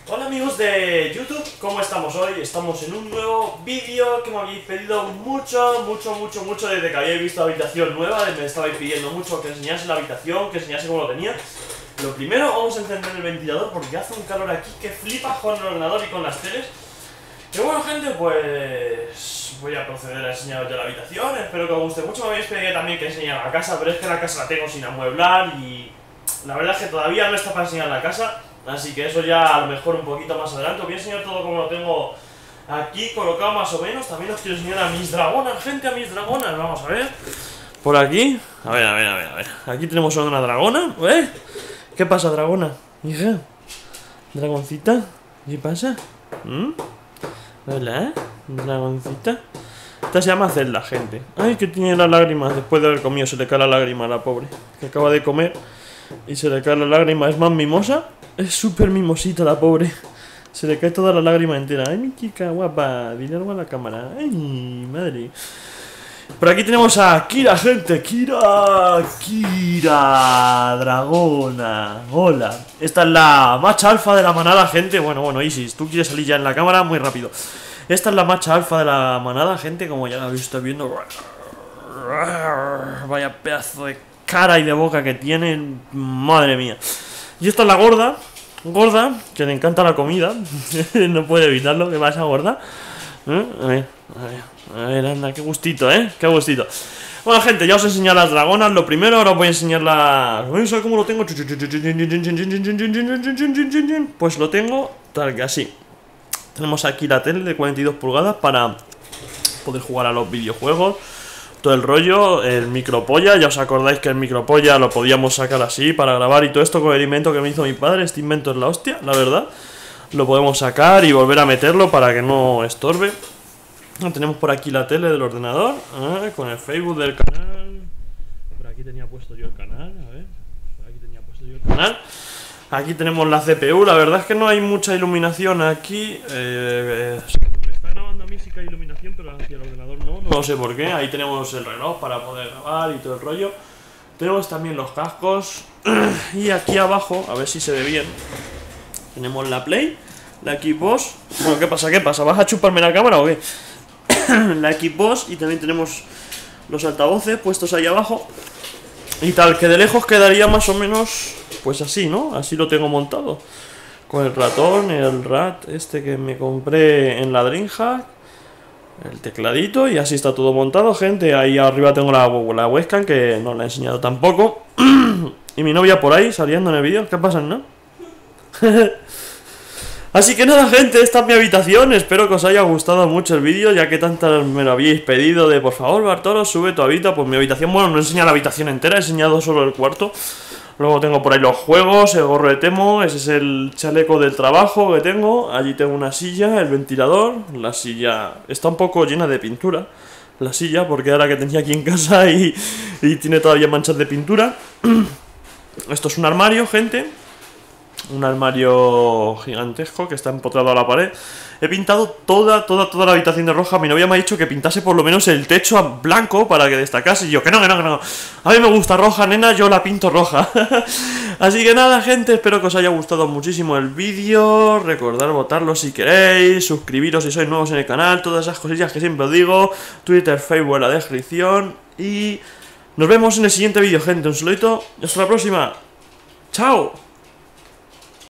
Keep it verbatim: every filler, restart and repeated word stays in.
Hola amigos de YouTube, ¿cómo estamos hoy? Estamos en un nuevo vídeo que me habéis pedido mucho, mucho, mucho, mucho desde que habíais visto la habitación nueva. Me estabais pidiendo mucho que enseñase la habitación, que enseñase cómo lo tenía. Lo primero, vamos a encender el ventilador porque hace un calor aquí que flipas con el ordenador y con las teles. Y bueno gente, pues voy a proceder a enseñaros ya la habitación. Espero que os guste mucho. Me habéis pedido también que enseñara la casa, pero es que la casa la tengo sin amueblar y la verdad es que todavía no está para enseñar la casa. Así que eso ya a lo mejor un poquito más adelante. Os voy a enseñar todo como lo tengo aquí colocado más o menos. También os quiero enseñar a mis dragonas, gente, a mis dragonas. Vamos a ver. Por aquí. A ver, a ver, a ver, a ver. Aquí tenemos una dragona. ¿Eh? ¿Qué pasa, dragona? Hija. Dragoncita. ¿Qué pasa? ¿Mm? Hola, dragoncita. Esta se llama Zelda, gente. Ay, que tiene las lágrimas. Después de haber comido se le cae la lágrima a la pobre. Que acaba de comer y se le cae la lágrima. Es más mimosa. Es súper mimosita la pobre. Se le cae toda la lágrima entera. Ay, mi chica guapa. Dile algo a la cámara. Ay, madre. Por aquí tenemos a Kira, gente. Kira, Kira, dragona. Hola. Esta es la macha alfa de la manada, gente. Bueno, bueno, Isis, tú quieres salir ya en la cámara muy rápido. Esta es la macha alfa de la manada, gente. Como ya la habéis estado viendo. Vaya pedazo de cara y de boca que tienen. Madre mía. Y esta es la gorda, gorda, que le encanta la comida. No puede evitarlo, que pasa gorda. ¿Eh? A ver, a ver, a ver, anda, qué gustito, ¿eh? Qué gustito. Bueno, gente, ya os he enseñado las dragonas. Lo primero, ahora os voy a enseñar las... ¿Sabes cómo lo tengo? Pues lo tengo tal que así. Tenemos aquí la tele de cuarenta y dos pulgadas para poder jugar a los videojuegos. Todo el rollo, el micropolla, ya os acordáis que el micropolla lo podíamos sacar así para grabar y todo esto con el invento que me hizo mi padre. Este invento es la hostia, la verdad. Lo podemos sacar y volver a meterlo para que no estorbe. Tenemos por aquí la tele del ordenador, ¿eh? Con el Facebook del canal. Por aquí tenía puesto yo el canal, a ver. Por aquí tenía puesto yo el canal. Aquí tenemos la C P U, la verdad es que no hay mucha iluminación aquí. Eh, me está grabando a mí sí que hay iluminación, pero hacia el ordenador no, no sé por qué. Ahí tenemos el reloj para poder grabar y todo el rollo. Tenemos también los cascos. Y aquí abajo, a ver si se ve bien, tenemos la Play, la Xbox. Bueno, ¿qué pasa? ¿Qué pasa? ¿Vas a chuparme la cámara o qué? La Xbox, y también tenemos los altavoces puestos ahí abajo. Y tal, que de lejos quedaría más o menos pues así, ¿no? Así lo tengo montado. Con el ratón, el rat este que me compré en la DreamHack, el tecladito, y así está todo montado, gente. Ahí arriba tengo la, la webcam, que no la he enseñado tampoco. Y mi novia por ahí, saliendo en el vídeo. ¿Qué pasa, no? Así que nada, gente, esta es mi habitación. Espero que os haya gustado mucho el vídeo, ya que tantas me lo habíais pedido de por favor, Bartolo, sube tu habitación. Pues mi habitación, bueno, no he enseñado la habitación entera, he enseñado solo el cuarto. Luego tengo por ahí los juegos, el gorro de Temo, ese es el chaleco del trabajo que tengo. Allí tengo una silla, el ventilador, la silla está un poco llena de pintura, la silla, porque era la que tenía aquí en casa y, y tiene todavía manchas de pintura. Esto es un armario, gente. Un armario gigantesco que está empotrado a la pared. He pintado toda, toda, toda la habitación de roja. Mi novia me ha dicho que pintase por lo menos el techo a blanco para que destacase. Y yo, que no, que no, que no. A mí me gusta roja, nena, yo la pinto roja. Así que nada, gente, espero que os haya gustado muchísimo el vídeo. Recordad votarlo si queréis. Suscribiros si sois nuevos en el canal. Todas esas cosillas que siempre os digo. Twitter, Facebook en la descripción. Y nos vemos en el siguiente vídeo, gente. Un saludito. Hasta la próxima. Chao.